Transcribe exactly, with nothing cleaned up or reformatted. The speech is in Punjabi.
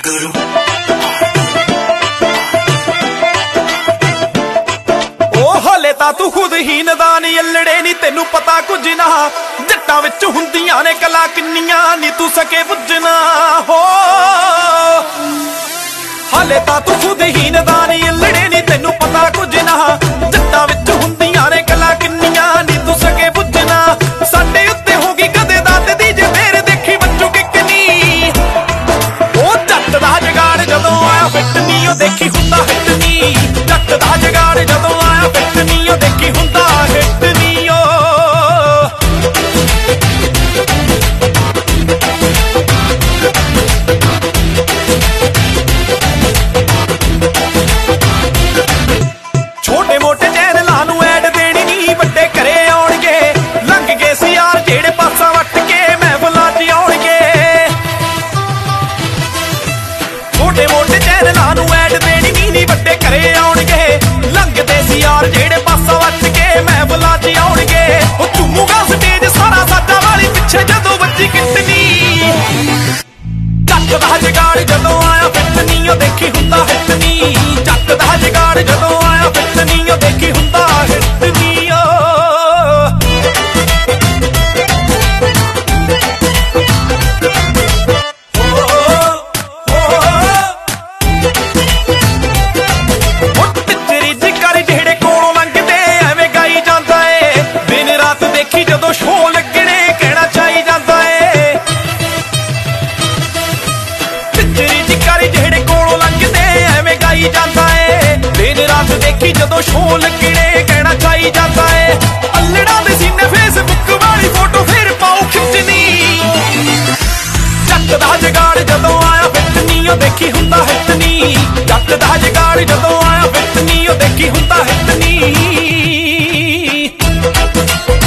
ਹਲੇ ਤਾਂ ਤੂੰ ਖੁਦ ਹੀ ਨਦਾਨ ਯੱਲੜੇ ਨੀ ਤੈਨੂੰ ਪਤਾ ਕੁਝ ਨਾ ਜੱਟਾਂ ਵਿੱਚ ਹੁੰਦੀਆਂ ਨੇ ਕਲਾ ਕਿੰਨੀਆਂ ਨੀ ਤੂੰ ਸਕੇ ਪੁੱਜਣਾ ਹੋ ਹਲੇ ਤਾਂ ਤੂੰ ਖੁਦ ਹੀ ਨਦਾਨ ਯੱਲੜੇ ਨੀ ਤੈਨੂੰ ਪਤਾ ਕੁਝ ਨਾ ਜੱਟਾਂ ਵਿੱਚ ਹੁੰਦੀਆਂ ਨੇ ਕਲਾ ਕਿੰਨੀਆਂ ਨੀ ਤੂੰ ਸਕੇ ਪੁੱਜਣਾ ਸਾਡੇ ਉੱਤੇ ਹੋ ਗਈ ਕਦੇ ਦਾਤ ਦੀ ਜੇ ਫੇਰ ਦੇਖੀ ਬੱਚੂ ਕਿਕਨੀ ਉਹ ਜੱਟ ਦਾ ਜਗਾੜ ਜਦੋਂ ਆਇਆ ਫਿੱਟ ਨੀ ਉਹ ਦੇਖੀ ਹੁੰਦਾ ਹਿੱਟ ਨੀ ਜੱਟ ਦਾ ਜਗਾੜ ਜਦੋਂ ਆਇਆ ਫਿੱਟ ਨੀ ਉਹ ਦੇਖੀ ਹੁੰਦਾ ਹਿੱਟ ਨੀ ਓ ਛੋਟੇ ਮੋਟੇ ਚੈਨਲਾਂ ਨੂੰ ਐਡ ਦੇਣੀ ਨੀ ਵੱਡੇ ਘਰੇ ਆਉਣਗੇ ਲੰਘ ਗਏ ਸੀ ਯਾਰ ਜਿਹੜੇ ਪਾਸਾ ਵੱਟ ਕੇ ਮਹਿਫਲਾਂ 'ਚ ਆਉਣਗੇ ਛੋਟੇ ਮੋਟੇ ਚੈਨਲਾਂ ਨੂੰ ਐਡ ਦੇਣੀ ਨੀ ਨੀ ਵੱਡੇ ਘਰੇ ਆਉਣਗੇ ਲੰਘਦੇ ਸੀ ਯਾਰ ਜਿਹੜੇ ਪਾਸਾ ਵੱਟ ਕੇ ਮਹਿਫਲਾਂ 'ਚ ਆਉਣਗੇ ਉਹ ਝੂਮੂਗਾ ਸਟੇਜ ਸਾਰਾ ਸਾਡਾ ਵਾਲੀ ਪਿੱਛੇ ਜਦੋਂ ਵੱਜੀ ਕਿਟਨੀ ਜੱਟ ਦਾ ਜਗਾੜ ਜਦੋਂ ਆਇਆ ਫਿੱਟ ਨੀ ਉਹ ਦੇਖੀ ਹੁੰਦਾ ਹਿੱਟ ਨੀ ਜੱਟ ਦਾ ਜਗਾੜ ਜਦੋਂ ਆਇਆ ਫਿੱਟ ਨੀ ਉਹ ਦੇਖੀ ਹੁੰਦਾ ਹਿੱਟ ਨੀ ਓ ਜਦੋਂ ਸ਼ੋਅ ਲੱਗਣੇ ਕਹਿਣਾ ਚਾਹੀ ਜਾਂਦਾ ਏ ਪਿੱਛਰੀ ਦੀ ਕਰੀ ਜਿਹੜੇ ਕੋਲੋਂ ਲੰਘਦੇ ਐਵੇਂ ਗਾਈ ਜਾਂਦਾ ਏ ਦਿਨ ਰਾਤ ਦੇਖੀ ਜਦੋਂ ਸ਼ੋਅ ਲੱਗਣੇ ਕਹਿਣਾ ਚਾਹੀ ਜਾਂਦਾ ਏ ਅੱਲੜਾਂ ਦੇ ਸੀਨੇ ਫੇਸਬੁੱਕ ਵਾਲੀ ਫੋਟੋ ਫੇਰ ਪਾਉ ਖਿੱਚਣੀ ਜੱਟ ਦਾ ਜਗਾੜ ਜਦੋਂ ਆਇਆ ਫਿੱਟ ਨੀ ਉਹ ਦੇਖੀ ਹੁੰਦਾ ਹਿੱਟ ਨੀ ਜੱਟ ਦਾ ਜਗਾੜ ਜਦੋਂ ਆਇਆ ਫਿੱਟ ਨੀ ਉਹ ਦੇਖੀ ਹੁੰਦਾ ਹਿੱਟ ਨੀ